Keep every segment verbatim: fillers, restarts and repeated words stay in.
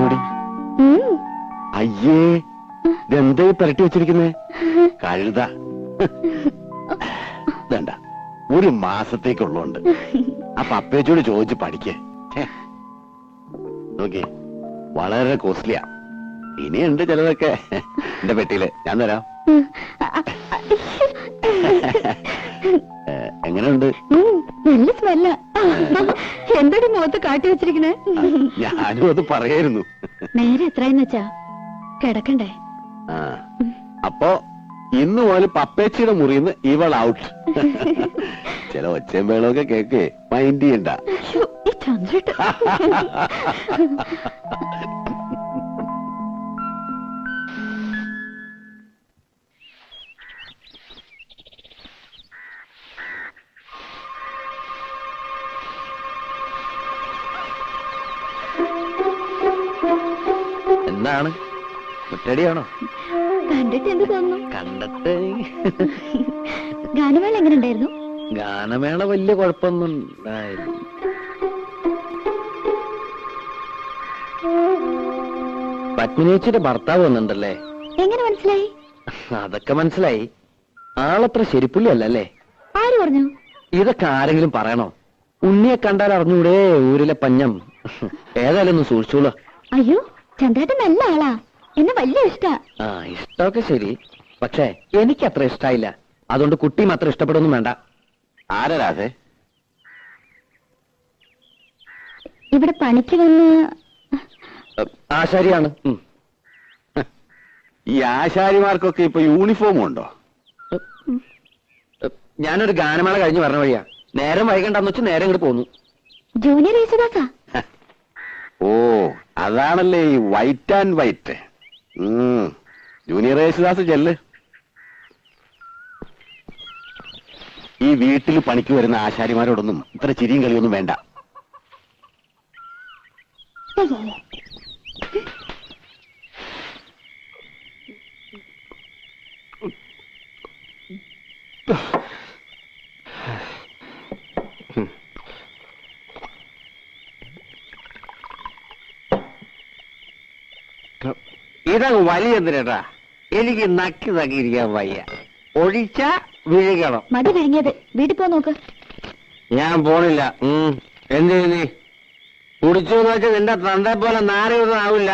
ഒന്നുകൂടി. അയ്യേ, ഇതെന്താ പുരട്ടി വെച്ചിരിക്കുന്നേ? കഴുത. വേണ്ട, ഒരു മാസത്തേക്കുള്ളതുണ്ട്. അപ്പൊ അപ്പേച്ചോട് ചോദിച്ച് പഠിക്കേ. നോക്കി, വളരെ കോസ്റ്റ്ലിയാ. ഇനിയുണ്ട് ചിലതൊക്കെ എന്റെ പെട്ടിയില്, ഞാൻ തരാം. എങ്ങനെയുണ്ട്? നല്ല സ്മെല്ല. എന്തൊരു മുഖത്ത് കാട്ടി വെച്ചിരിക്കണേ. ഞാനും അത് പറയായിരുന്നു. നേരെ എത്രയെന്ന് വെച്ചാ കിടക്കണ്ടേ? അപ്പൊ ഇന്ന് മുതൽ പപ്പേച്ചിയുടെ മുറിന്ന് ഇവൾ ഔട്ട്. ചില ഒച്ചയും വേളമൊക്കെ കേക്ക്, മൈൻഡ് ചെയ്യണ്ട. എന്താണ്, മുറ്റടിയാണോ? കണ്ടിട്ട് എന്ത് തോന്നുന്നു? കണ്ടിട്ട് ഗാനമേള എങ്ങനെ ഉണ്ടായിരുന്നു? ഗാനമേള വലിയ കുഴപ്പമൊന്നും ഉണ്ടായില്ല. പത്മിനിയേച്ചിയുടെ ഭർത്താവ് വന്നിട്ടുണ്ടല്ലേ? എങ്ങനെ മനസ്സിലായി? അതൊക്കെ മനസ്സിലായി. ആളത്ര ശരിപ്പുള്ളി അല്ലല്ലേ? ആര് പറഞ്ഞു? ഇതൊക്കെ ആരെങ്കിലും പറയണോ? ഉണ്ണിയെ കണ്ടാൽ അറിഞ്ഞൂടെ ഊരിലെ പഞ്ഞം. ഏതായാലും ഒന്ന് സൂക്ഷിച്ചോളൂ. അയ്യോ, ചന്ദ്രേട്ടൻ നല്ല ആളാ, എന്നെ വലിയ ഇഷ്ടാ. ആ, ഇഷ്ടമൊക്കെ ശരി, പക്ഷേ എനിക്ക് അത്ര ഇഷ്ടായില്ല. അതുകൊണ്ട് കുട്ടിയും അത്ര ഇഷ്ടപ്പെടുന്നു വേണ്ട. ആരാധേ? ഇവിടെ പണിക്ക് വന്ന് ആശാരിയാണ്. ഈ ആശാരിമാർക്കൊക്കെ ഇപ്പൊ യൂണിഫോം ഉണ്ടോ? ഞാനൊരു ഗാനമേള കഴിഞ്ഞ് പറഞ്ഞ വഴിയാ. നേരം വൈകണ്ടെന്ന് വെച്ച് നേരം ഇങ്ങോട്ട് പോന്നു. ജൂനിയർ യേശുദാസാ? ഓ, അതാണല്ലേ ഈ white and white. Junior Yesudas ചെല്ല്. ഈ വീട്ടിൽ പണിക്ക് വരുന്ന ആശാരിമാരോടൊന്നും ഇത്ര ചിരിയും കളിയൊന്നും വേണ്ട. ഇതങ്ങ് വലിയ എന്തിനാ? എനിക്ക് നക്കി തക്കിയിരിക്കാൻ വയ്യ. ഒഴിച്ച വിഴുകണം. മതി വിഴുങ്ങിയത്. വീട്ടിൽ പോ നോക്ക്. ഞാൻ പോണില്ല. എന്ത് നീ കുടിച്ചു വെച്ചാൽ നിന്റെ തന്തെ പോലെ നാരയൊന്നും ആവില്ല.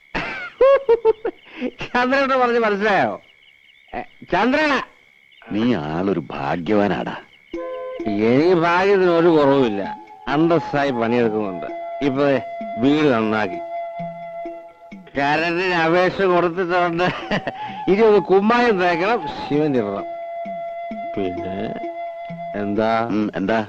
ചന്ദ്രനോട് പറഞ്ഞ് മനസ്സിലായോ? ചന്ദ്രന, നീ ആളൊരു ഭാഗ്യവാനാടാ. എനിക്ക് ഭാഗ്യത്തിന് ഒരു കുറവുമില്ല. അന്തസ്സായി പണിയെടുക്കുന്നുണ്ട്. ഇപ്പൊ വീട് നന്നാക്കി കരണ്ടിന് അപേക്ഷ കൊടുത്തിട്ടുണ്ട്. ഇനി ഒന്ന് കുമ്മായം തേക്കണം, ശിവൻ ഇടണം. പിന്നെ എന്താ എന്താ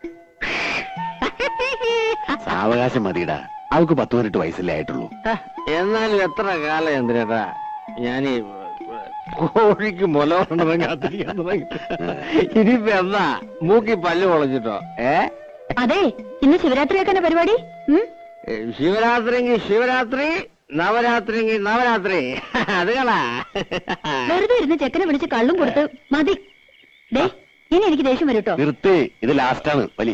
സാവകാശം മതിയിടാ. അവക്ക് പത്ത് പതിനെട്ട് വയസ്സല്ലേ ആയിട്ടുള്ളൂ. എന്നാലും എത്ര കാലം എന്തിനാ ഞാനീ കോഴിക്ക് മുല കൊണ്ടെന്ന് കാത്തിരിക്കാൻ തുടങ്ങി. ഇനിയിപ്പോ എന്താ മൂക്കി പല്ല് പൊളച്ചിട്ടോ? ഏ അതെ, ഇന്ന് ശിവരാത്രിയൊക്കെ പരിപാടി. ശിവരാത്രിയെങ്കിൽ ശിവരാത്രി, നവരാത്രിയെങ്കിൽ നവരാത്രി. അത് കളാ. വെറുതെ ഇരുന്ന് ചെക്കനെ വിളിച്ച് കള്ളും കൊടുത്ത് മതി. ഇനി എനിക്ക് ദേഷ്യം വരും കേട്ടോ. നിർത്തി, ഇത് ലാസ്റ്റാണ് വലി.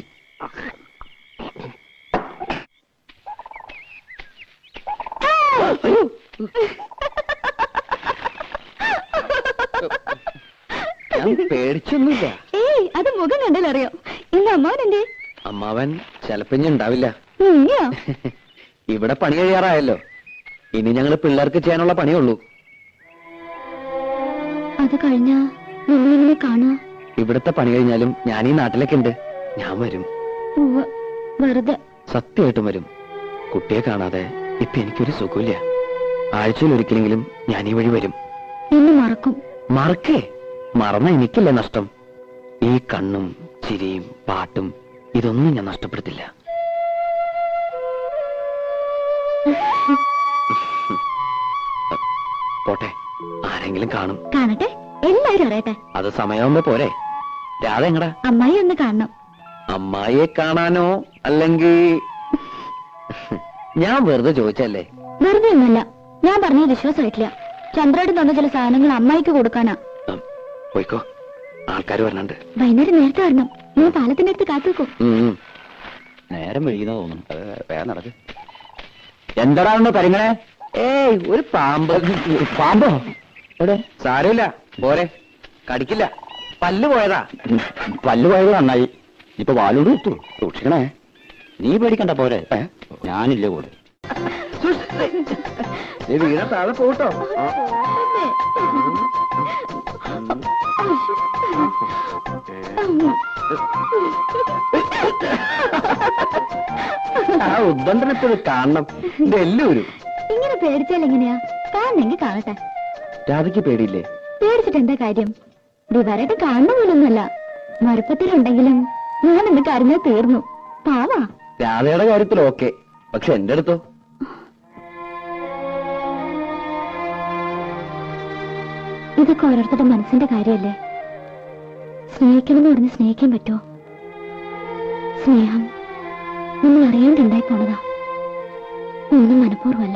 ഞാൻ പേടിച്ചൊന്നുമില്ല. ഏയ്, അത് മുഖം കണ്ടാൽ അറിയാം. ഇന്ന് അമ്മാവൻ എന്തേ? അമ്മാവൻ ചിലപ്പോ ഉണ്ടാവില്ല. ഇവിടെ പണി കഴിയാറായല്ലോ. ഇനി ഞങ്ങള് പിള്ളേർക്ക് ചെയ്യാനുള്ള പണിയുള്ളൂ. അത് കഴിഞ്ഞാ കാണാ. ഇവിടുത്തെ പണി കഴിഞ്ഞാലും ഞാൻ ഈ നാട്ടിലേക്ക് ഉണ്ട്. ഞാൻ വരും. വെറുതെ. സത്യമായിട്ടും വരും. കുട്ടിയെ കാണാതെ ഇപ്പൊ എനിക്കൊരു സുഖമില്ല. ആഴ്ചയിൽ ഒരിക്കലെങ്കിലും ഞാൻ ഈ വഴി വരും. എന്നെ മറക്കും. മറക്കേ? മറന്ന എനിക്കല്ലേ നഷ്ടം. ഈ കണ്ണും ചിരിയും പാട്ടും ഇതൊന്നും ഞാൻ നഷ്ടപ്പെടുത്തില്ല. പോട്ടെ, ആരെങ്കിലും കാണും. കാണട്ടെ, എല്ലാരും അറിയട്ടെ. അത് സമയമാകുമ്പോ പോരെ. രാധ എങ്ങടാ? അമ്മായി ഒന്ന് കാണണം. അമ്മായിയെ കാണാനോ? അല്ലെങ്കിൽ ഞാൻ വെറുതെ ചോദിച്ചല്ലേ? വെറുതെ ഒന്നുമല്ല. ഞാൻ പറഞ്ഞത് വിശ്വാസമായിട്ടില്ല. ചന്ദ്രേട്ടൻ തന്ന ചില സാധനങ്ങൾ അമ്മായിക്ക് കൊടുക്കാനാ. പോയിക്കോ, ആൾക്കാർ വരണുണ്ട്. വൈകുന്നേരം നേരത്തെ വരണം. ഞാൻ പാലത്തിന്റെ അടുത്ത് കാത്തുവെക്കോ. നേരം വൈകുന്ന തോന്നും. വേഗം നടക്ക്. എന്താണോ പരിങ്ങളെ? ഏയ് ഒരു പാമ്പ്. പാമ്പോ? എവിടെ? സാരമില്ല, പോരെ, കടിക്കില്ല. പല്ല് പോയതാ. പല്ല് പോയത് നന്നായി. ഇപ്പൊ വാലോട് കിട്ടു. സൂക്ഷിക്കണേ. നീ പേടിക്കണ്ട, പോരെ. ഞാനില്ലേ കൂടെ. നീ വീണ താഴെ പോട്ടോ. ആ ഉദ്ബന്ധനപ്പോഴും കാണണം. ഇത് എല്ലാവരും ഇങ്ങനെ പേടിച്ചാൽ എങ്ങനെയാ? കാണണമെങ്കിൽ കാണട്ടെ. രാധയ്ക്ക് പേടിയില്ലേ? പേടിച്ചിട്ട് എന്താ കാര്യം? ദിവരായിട്ട് കാണുന്ന പോലൊന്നുമല്ല. മറുപ്പത്തിലുണ്ടെങ്കിലും ഞാൻ എന്ന് കരഞ്ഞാൽ തീർന്നു. പാവാ. രാധയുടെ കാര്യത്തിൽ ഓക്കെ, പക്ഷെ എന്റെ അടുത്തോ? ഇതൊക്കെ ഓരോരുത്തരുടെ മനസ്സിന്റെ കാര്യമല്ലേ. സ്നേഹിക്കണമെന്ന് പറഞ്ഞ് സ്നേഹിക്കാൻ പറ്റുമോ? സ്നേഹം നമ്മൾ അറിയാണ്ടുണ്ടായി പോണതാ. ഒന്നും മനഃപൂർവ്വമല്ല.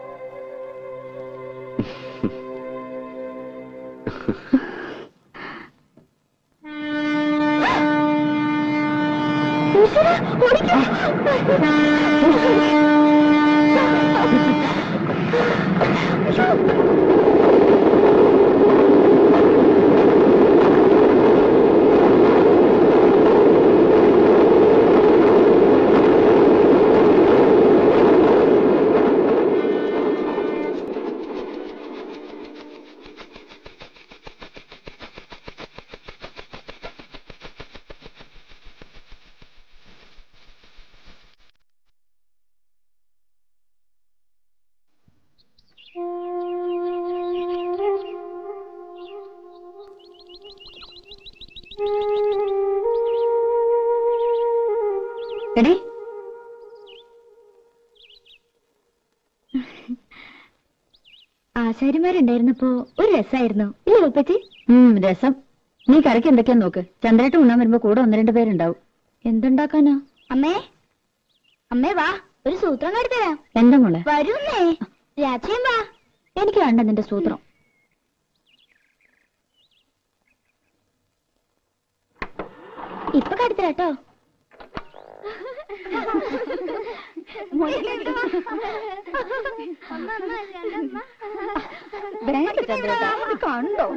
എടേ, ആശാരിമാരുണ്ടായിരുന്നപ്പോ ഒരു രസമായിരുന്നു ഇല്ലേ ഉപ്പച്ചി? രസം. നീ കറിക്ക് എന്തൊക്കെയാ നോക്ക്. ചന്ദ്രേട്ട് ഉണ്ണാൻ വരുമ്പോ കൂടെ ഒന്ന് രണ്ട് പേരുണ്ടാവും. എന്തുണ്ടാക്കാനാ? അമ്മേ, അമ്മേ വാ, ഒരു സൂത്രം കാട്ടിത്തരാം. എന്താ മോളെ? വരുന്നേ, രാത്രിയും വാ. എനിക്ക് കണ്ട നിന്റെ സൂത്രം. ഇപ്പൊ കാട്ടിത്തരാട്ടോ. കണ്ടോ?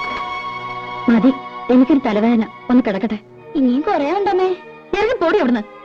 മതി, എനിക്കൊരു തലവേദന. ഒന്ന് കിടക്കട്ടെ. ഇനിയും കൊറേ ഉണ്ടമ്മേ. ഞാൻ പോടി അവിടുന്ന്.